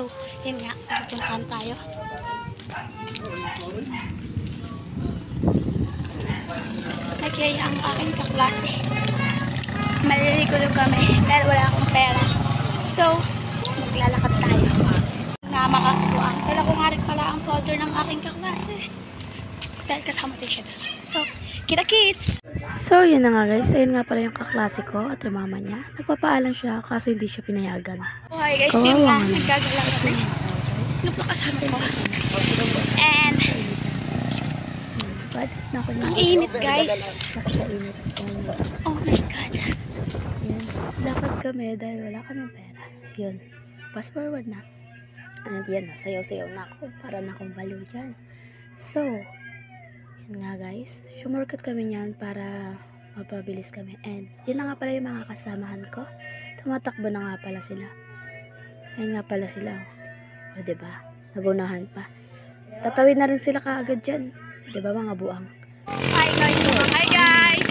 So, yun nga, pupuntahan tayo. Nagyaya ang aking kaklase. Maliligo kami dahil wala akong pera. So, maglalakad tayo na makakuha. Dala ko nga rin pala ang folder ng aking kaklase. Dahil kasama din siya. So, kita kids! So, yun na nga guys. Ayun nga pala yung kaklase ko at yung mama niya. Nagpapaalam siya kaso hindi siya pinayagan. Hi guys, yun nga. Naggagala kami. Sino pa kasama ko? And, ang init guys. Kasi kainit. Oh my god. Yan. Lakad kami dahil wala kaming pera. So, yun. Fast forward na. And yan na. Sayaw-sayaw na ako. Para na akong baliw dyan. So, yan nga guys. Sumurkat kami niyan para mapabilis kami. And yun na nga pala yung mga kasamahan ko. Tumatakbo na nga pala sila. Ayun nga pala sila. O diba? Nagunahan pa. Tatawid na rin sila kaagad dyan. Diba mga buang? Hi guys! Hi guys!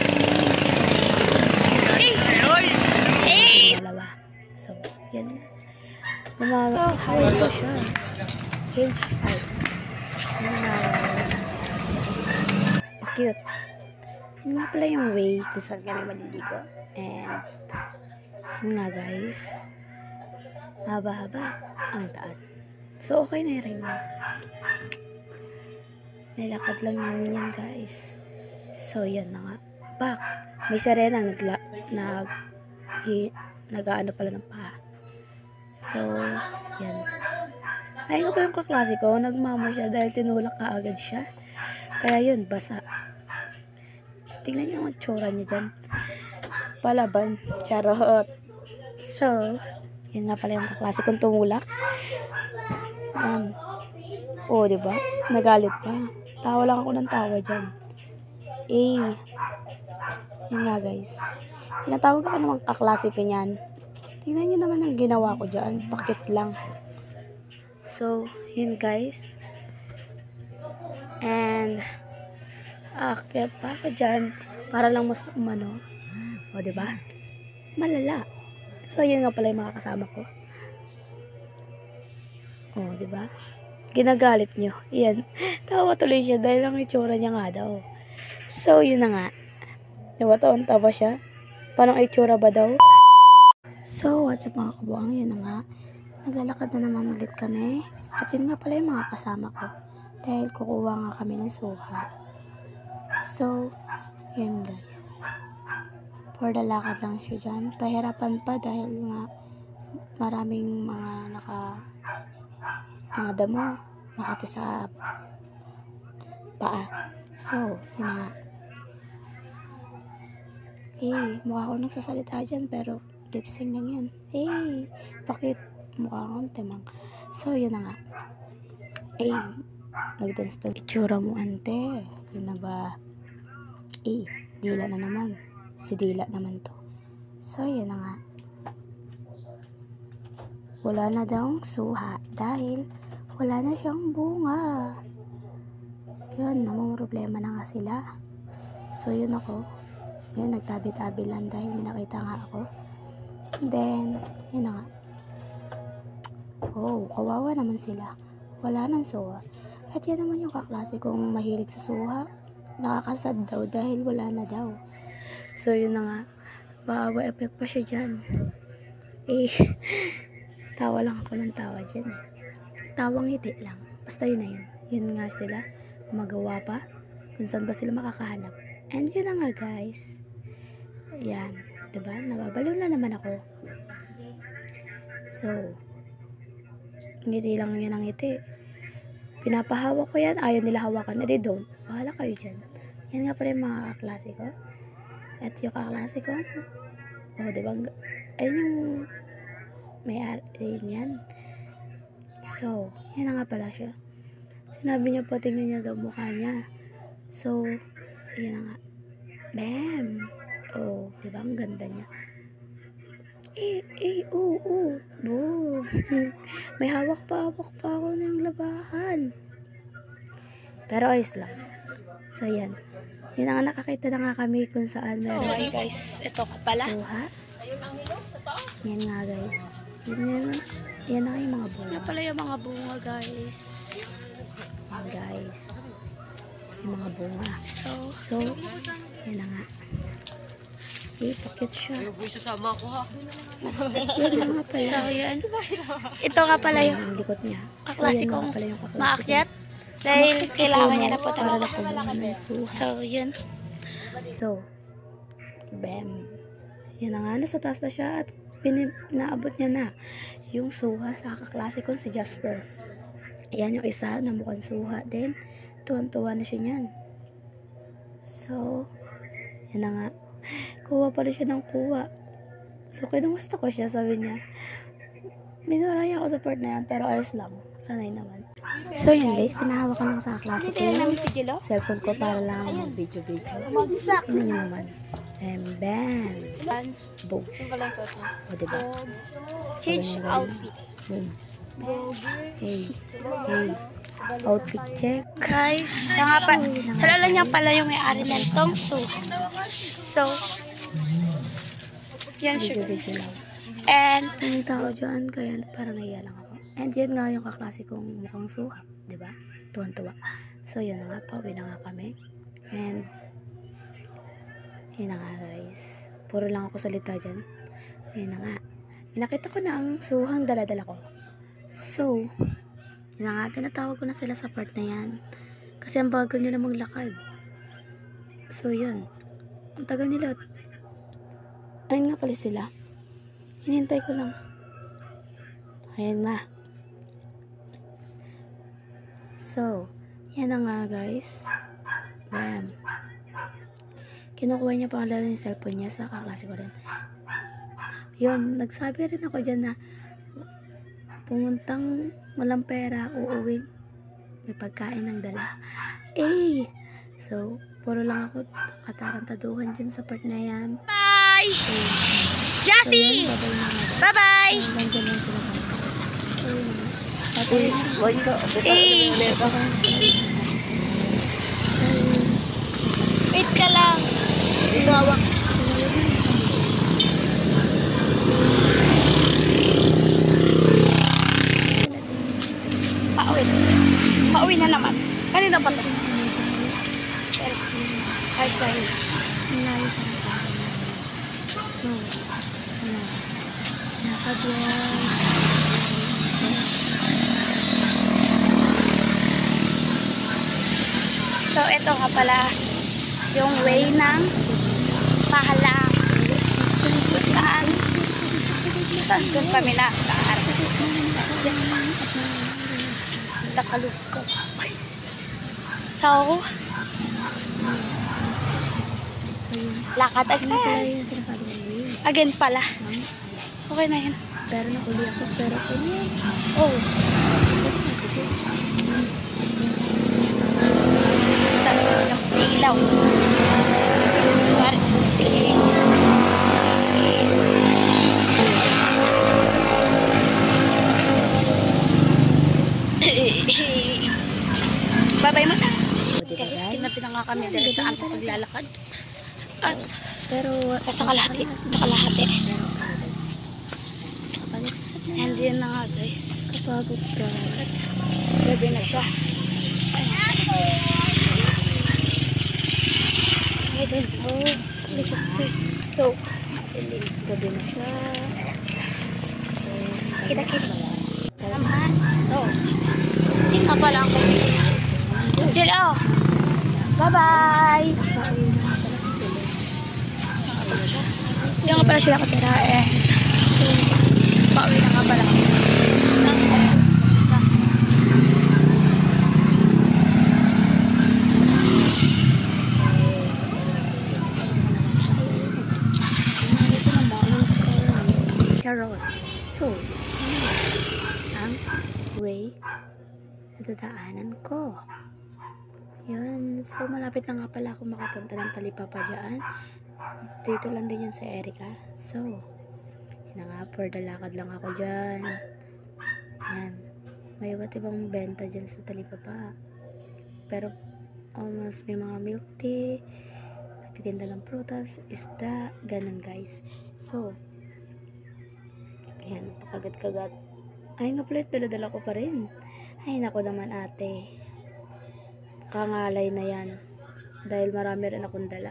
Hey! Dalawa. So, yan na. Lumawag ko siya. So, change out. Yan na guys. Pa-cute. Yan nga pala yung way kung saan kami maliligo. And, yan nga guys. Haba-haba ang daan. So, okay na rin yun. Nilakad lang namin yan guys. So, yan na nga. Back. May sarena nag-ano pala ng paa. So, yan. Ayun pa yung kaklase ko. Nagmamo siya dahil tinulak kaagad siya. Kaya yun, basa. Tingnan niyo ang tsura niya dyan. Palaban. Charot. So, yan nga pala yung kaklase kong tumulak. Yan. Oo, diba? Nagalit pa. Tawa lang ako ng tawa dyan. Yan nga guys. Tinatawag ako ng mga kaklase ko niyan. Tingnan nyo naman ang ginawa ko dyan. Pakit lang. So, yun guys. And, kaya pa ako dyan. Para lang mas umano. O, diba? Malala. So, yun nga pala yung mga kasama ko. O, diba? Ginagalit nyo. Yan. Tawa tuloy siya dahil ang itsura niya nga daw. So, yun na nga. Diba, tawa siya? Parang itsura ba daw? So, what's up mga kabuang? Yun na nga. Naglalakad na naman ulit kami. At yun nga pala yung mga kasama ko. Dahil kukuha nga kami ng suha. So, yun guys. For the lakad lang siya dyan. Pahirapan pa dahil nga maraming mga mga damo makati sa paa. So, yun na nga. Mukha ko nagsasalita dyan pero lip sync lang yan. Bakit mukha akong timang? So, yun na nga. Nag-dance to. Itsura mo, ante. Yun na ba? Dila na naman. Si Dila naman to. So, yun na nga. Wala na daw suha dahil wala na siyang bunga. Yun, namumroblema na nga sila. So, yun ako. Yun, nagtabi-tabi lang dahil may nakita nga ako. And then, yun na nga. Oh, kawawa naman sila. Wala nang suha. At yan naman yung kaklase kong mahilig sa suha. Nakakasad daw dahil wala na daw. So, yun na nga. Bawa effect pa siya dyan. Tawa lang ako ng tawa dyan. Tawang ngiti lang. Basta yun na yun. Yun nga sila. Magawa pa. Kung saan ba sila makakahanap. And yun na nga guys. Yan. Diba? Nababaliw na naman ako. So, ngiti lang yan ang ngiti. Pinapahawak ko yan. Ayaw nila hawakan. They don't. Bahala kayo dyan. Yan nga pala yung mga kaklase ko. At yung kaklase ko. Diba? Ayun yung may-ari yan. So, yan na nga pala siya. Sinabi niya po, tingnan niya daw mukha niya. So, yan na nga. Bam! Diba? Ang ganda niya. Boom! May hawak pa ako ng labahan. Pero ayos lang. So, yan. Yan nga, nakakita na nga kami kung saan meron. Okay guys, ito ka pala. Suha. Yan nga guys. Yan. Yan na yung mga bunga. Yan pala yung mga bunga, guys. Yan guys. Yung mga bunga. So, yan na nga. Pakit siya. Isasama ko ha. Yan na nga pala. So, yan. Ito nga pala yung Yung likod niya. So, yan na kaklasikong nga pala yung kaklasikong. maakyat. Dahil kailangan niya na po para talaga. napunuan ng suha. So, yun. So, bam. Yan na nga, nasa taas na siya at naabot niya na yung suha sa kaklasikong si Jasper. Ayan yung isa na mukhang suha. Then, tuwan-tuwa na siya niyan. So, yan na nga. Kuha pa rin siya ng kuha. So, kinumusta ko siya, sabi niya. Minuray ako sa part na yan, pero ayos lang. Sanay naman. So, yan guys, pinahawak ko lang sa klase ko yung cellphone ko para lang mag-video-video. Tingnan nyo naman. And bam! Boom. O, diba? Change outfit. Boom. Hey. Hey. Outfit check. Guys, sa lala niya pala yung may-ari ng tong suha. So, yan siya. Video-video lang. And, Nakita ko dyan, kaya parang nahiya lang ako. And yan nga yung kaklase kong mukhang suha. Diba? Tuwan-tuwa. So, yun na nga. Pauwi na nga kami. And, yun na nga guys. Puro lang ako salita dyan. Yun na nga. Nakita ko na ang suhang dala-dala ko. So, yun na nga. Tinatawag ko na sila sa part na yan. Kasi ang bagal nila maglakad. So, yun. Ang tagal nila. Ayun nga pala sila. Hinintay ko lang. Ayan na. So, yan na nga guys. Bam. Kinukuha niya pa lalo yung cellphone niya sa kaklase ko rin. Yun, nagsabi rin ako dyan na pumuntang walang pera, uuwing may pagkain ng dala. Eh! So, puro lang ako katarantaduhan dyan sa part na yan. bye! So, Jassy! yun, babay na nga. Bye-bye! Nandyan lang sila. So, yun na. Patuloy na rin. Eh, wait ka lang. Gawak. Pauwi. Pauwi na naman. Kanina pa to. Ayos na ayos. So, ano, nakabiyay. So, ito nga pala yung way ng pahalang. Saan doon kami nakaan? Takalog ko. So, So, yun. lakad Ano pala agad. yung sinasabi ng way? Again pala. Okay na yun. Pero nakuli ako, pero pwede yan. Oh, ng ilaw. Babay mo na. O, diba Guys, guys? kinapin nga kami dahil sa aming paglalakad. At Pero, nasa kalahati. Nakalahati. kapalit na. And yun na nga guys. Kapagod ka. Gabi na siya. Ayan. Oh, look at this. So, Gabi na siya. So, kita-kita naman. So, hindi nga pala ako. Jill, oh. Bye-bye. pauwi na nga pala si Jello. Hindi nga pala sila katira eh. So, pauwi na nga pala ako. Isa. Charot. So, ang way na dadaanan ko. Yun. So, malapit na nga pala ako makapunta ng Talipapa dyan. Dito lang din yan sa Erica. So, yun na nga, for the lakad lang ako dyan. Yan. May iba't ibang benta dyan sa Talipapa. Pero, almost may mga milk tea, nagtitinda ng prutas, isda, ganun guys. So, ayan, pakagat-kagat. Ay nga pala, dala-dala ko pa rin. Ay nako naman ate. Kangalay na yan. Dahil marami rin akong dala.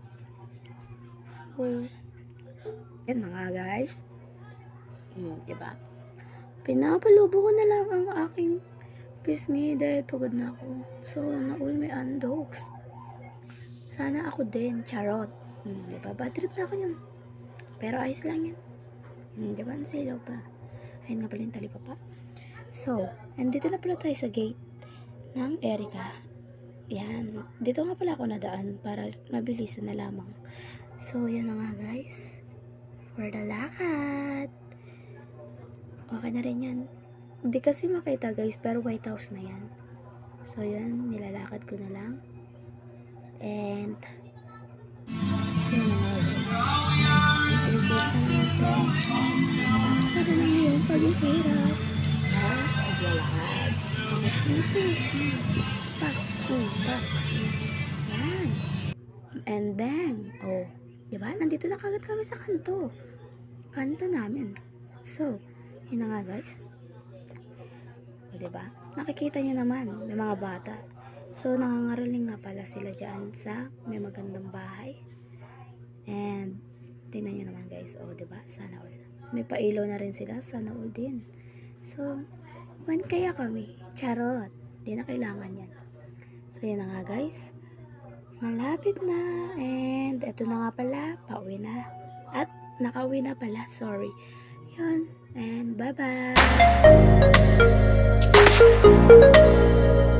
So, yan na nga guys. Diba? Pinapalubo ko na lang ang aking pisngi dahil pagod na ako. So, naul may andogs. Sana ako din, charot. Diba? Bad trip na ako yun. Pero ayos lang yan. Diba? Ang silaw pa. Ayun nga pala yung talipapa. So, andito na pala tayo sa gate ng Erica. Yan. Dito nga pala ako nadaan para mabilisan na lamang. So, yan na nga guys. For the lakad. Okay na rin yan. Hindi kasi makita guys, pero White House na yan. So, yan. Nilalakad ko na lang. And, yun na nga guys. Intis na natin. Tapos na rin ang iyong paghihirap sa paglalakad. Ito. Pak. Pak. Yan. And bang. Oh. Diba? Nandito na kagad kami sa kanto. Kanto namin. So, yun na nga guys. O diba? Nakikita nyo naman, may mga bata. So, nangangaraling nga pala sila dyan sa may magandang bahay. And, tingnan nyo naman guys. O diba? Sana all. May pailaw na rin sila. Sana all din. So, when kaya kami? Charot. Di na kailangan yan. So, yun na nga guys. Malapit na. And, eto na nga pala. Pauwi na. At, nakauwi na pala. Sorry. Yun. And, bye-bye.